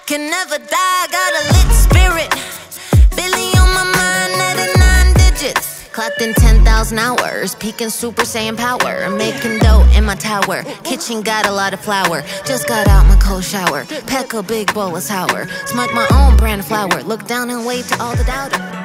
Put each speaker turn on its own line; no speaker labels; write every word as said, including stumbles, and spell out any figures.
can never die, got a lit spirit. Billy on my mind, ninety-nine digits. Clocked in ten thousand hours, peaking Super Saiyan power. Making dough in my tower, kitchen got a lot of flour. Just got out my cold shower, peck a big bowl of sour. Smoke my own brand of flour, look down and wave to all the doubters.